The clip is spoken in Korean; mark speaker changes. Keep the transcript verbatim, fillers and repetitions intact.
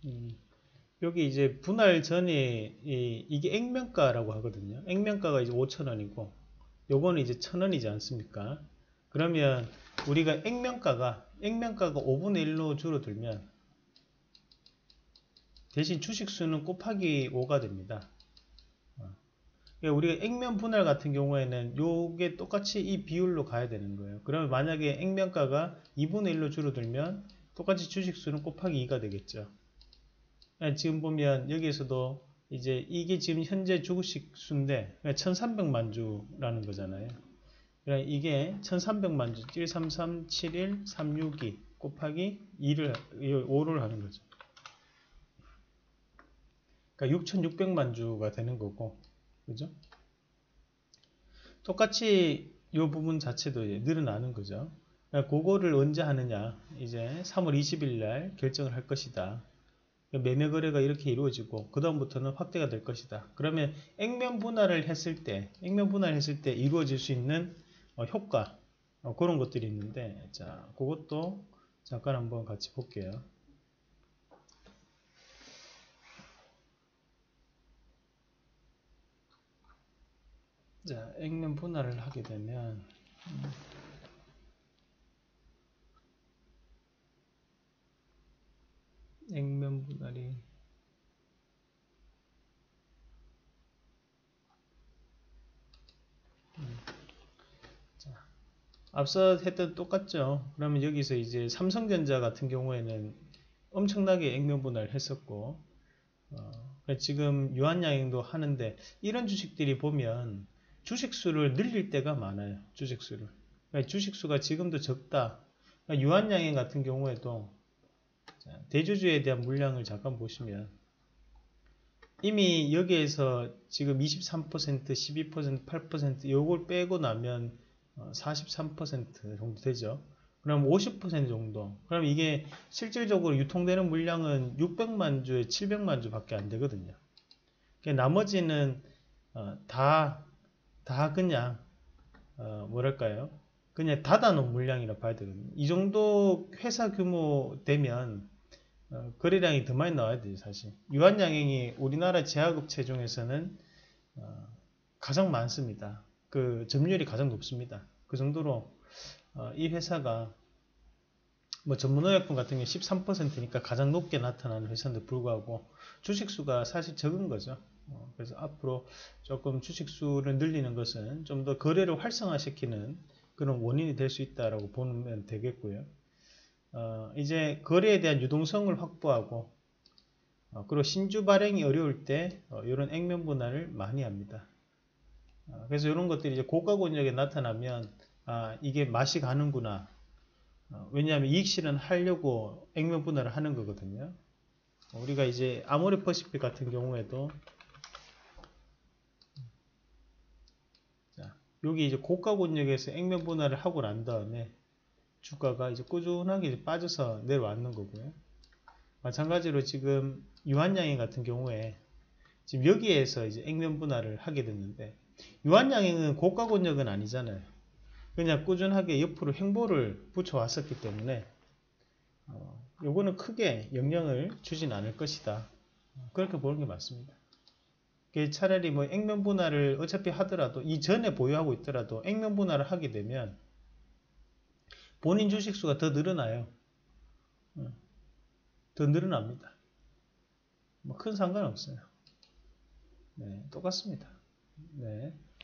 Speaker 1: 음, 여기 이제 분할 전에 이, 이게 액면가라고 하거든요. 액면가가 이제 오천 원이고 요거는 이제 천 원이지 않습니까? 그러면 우리가 액면가가 액면가가 오분의 일로 줄어들면 대신 주식수는 곱하기 오가 됩니다. 그러니까 우리가 액면 분할 같은 경우에는 요게 똑같이 이 비율로 가야 되는 거예요. 그러면 만약에 액면가가 이분의 일로 줄어들면 똑같이 주식수는 곱하기 이가 되겠죠. 지금 보면 여기에서도 이제 이게 지금 현재 주식수인데 천삼백만 주라는 거잖아요. 그러니까 이게 천삼백만 주 일삼삼 칠일 삼육이 곱하기 이를 오를 하는 거죠. 그러니까 육천육백만 주가 되는 거고, 그죠? 똑같이 이 부분 자체도 늘어나는 거죠. 그러니까 그거를 언제 하느냐, 이제 삼월 이십일 날 결정을 할 것이다. 매매 거래가 이렇게 이루어지고 그 다음부터는 확대가 될 것이다. 그러면 액면 분할을 했을 때, 액면 분할을 했을 때 이루어질 수 있는 어, 효과, 어, 그런 것들이 있는데, 자, 그것도 잠깐 한번 같이 볼게요. 자, 액면 분할을 하게 되면 음, 액면 분할이 음, 자, 앞서 했던 똑같죠. 그러면 여기서 이제 삼성전자 같은 경우에는 엄청나게 액면 분할을 했었고, 어, 지금 유한양행도 하는데 이런 주식들이 보면 주식수를 늘릴 때가 많아요. 주식수를. 그러니까 주식수가 지금도 적다. 그러니까 유한양행 같은 경우에도 대주주에 대한 물량을 잠깐 보시면 이미 여기에서 지금 이십삼 퍼센트, 십이 퍼센트, 팔 퍼센트 요걸 빼고 나면 사십삼 퍼센트 정도 되죠. 그럼 오십 퍼센트 정도. 그럼 이게 실질적으로 유통되는 물량은 육백만 주에 칠백만 주밖에 안 되거든요. 나머지는 어, 다, 다 그냥 어, 뭐랄까요? 그냥 닫아놓은 물량이라 봐야 되거든요. 이 정도 회사 규모 되면 어, 거래량이 더 많이 나와야 돼요, 사실. 유한양행이 우리나라 제약업체 중에서는 어, 가장 많습니다. 그 점유율이 가장 높습니다. 그 정도로 어, 이 회사가 뭐 전문의약품 같은 경우 십삼 퍼센트니까 가장 높게 나타나는 회사인데 불구하고 주식수가 사실 적은 거죠. 어, 그래서 앞으로 조금 주식수를 늘리는 것은 좀 더 거래를 활성화시키는 그런 원인이 될 수 있다라고 보면 되겠고요. 어, 이제 거래에 대한 유동성을 확보하고 어, 그리고 신주 발행이 어려울 때 어, 이런 액면 분할을 많이 합니다. 어, 그래서 이런 것들이 이제 고가 권역에 나타나면 아, 이게 맛이 가는구나. 어, 왜냐하면 이익 실현하려고 액면 분할을 하는 거거든요. 우리가 이제 아모레퍼시픽 같은 경우에도 자, 여기 이제 고가 권역에서 액면 분할을 하고 난 다음에 주가가 이제 꾸준하게 이제 빠져서 내려왔는 거고요. 마찬가지로 지금 유한양행 같은 경우에 지금 여기에서 이제 액면 분할을 하게 됐는데 유한양행은 고가 권역은 아니잖아요. 그냥 꾸준하게 옆으로 횡보를 붙여왔었기 때문에 어, 요거는 크게 영향을 주진 않을 것이다. 그렇게 보는 게 맞습니다. 차라리 뭐 액면 분할을 어차피 하더라도 이전에 보유하고 있더라도 액면 분할을 하게 되면 본인 주식수가 더 늘어나요. 더 늘어납니다. 뭐 큰 상관없어요. 네, 똑같습니다. 네.